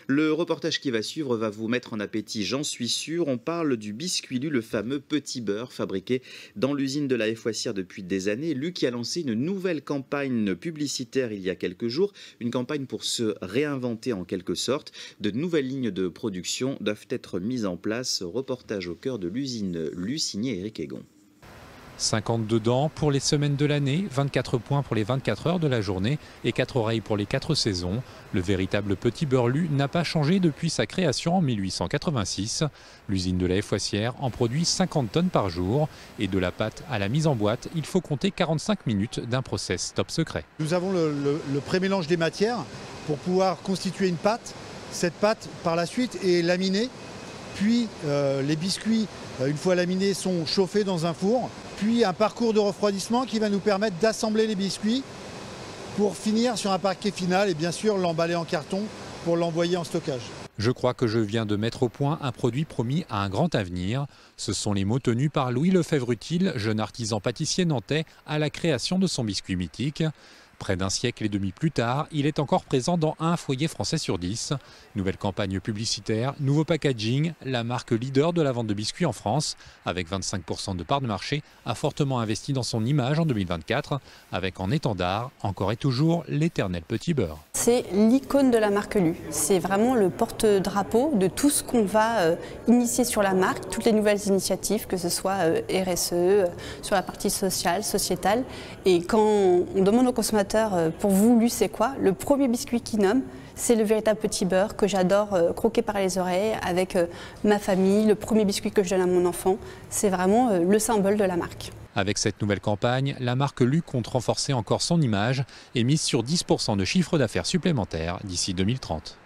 Le reportage qui va suivre va vous mettre en appétit, j'en suis sûr. On parle du biscuit Lu, le fameux petit beurre fabriqué dans l'usine de la Foissière depuis des années. Lu qui a lancé une nouvelle campagne publicitaire il y a quelques jours, une campagne pour se réinventer en quelque sorte. De nouvelles lignes de production doivent être mises en place. Reportage au cœur de l'usine Lu, signé Éric Egon. 52 dents pour les semaines de l'année, 24 points pour les 24 heures de la journée et 4 oreilles pour les 4 saisons. Le véritable petit beurre Lu n'a pas changé depuis sa création en 1886. L'usine de la Foissière en produit 50 tonnes par jour et de la pâte à la mise en boîte, il faut compter 45 minutes d'un process top secret. Nous avons le pré-mélange des matières pour pouvoir constituer une pâte. Cette pâte, par la suite, est laminée. Puis les biscuits, une fois laminés, sont chauffés dans un four. Puis un parcours de refroidissement qui va nous permettre d'assembler les biscuits pour finir sur un paquet final et bien sûr l'emballer en carton pour l'envoyer en stockage. Je crois que je viens de mettre au point un produit promis à un grand avenir. Ce sont les mots tenus par Louis Lefebvre-Utile, jeune artisan pâtissier nantais, à la création de son biscuit mythique. Près d'un siècle et demi plus tard, il est encore présent dans un foyer français sur 10. Nouvelle campagne publicitaire, nouveau packaging, la marque leader de la vente de biscuits en France, avec 25% de part de marché, a fortement investi dans son image en 2024, avec en étendard, encore et toujours, l'éternel petit beurre. C'est l'icône de la marque Lu. C'est vraiment le porte-drapeau de tout ce qu'on va initier sur la marque, toutes les nouvelles initiatives, que ce soit RSE, sur la partie sociale, sociétale. Et quand on demande aux consommateurs pour vous, Lu, c'est quoi? Le premier biscuit qu'ils nomment, c'est le véritable petit beurre que j'adore croquer par les oreilles avec ma famille, le premier biscuit que je donne à mon enfant. C'est vraiment le symbole de la marque. Avec cette nouvelle campagne, la marque Lu compte renforcer encore son image et mise sur 10% de chiffre d'affaires supplémentaire d'ici 2030.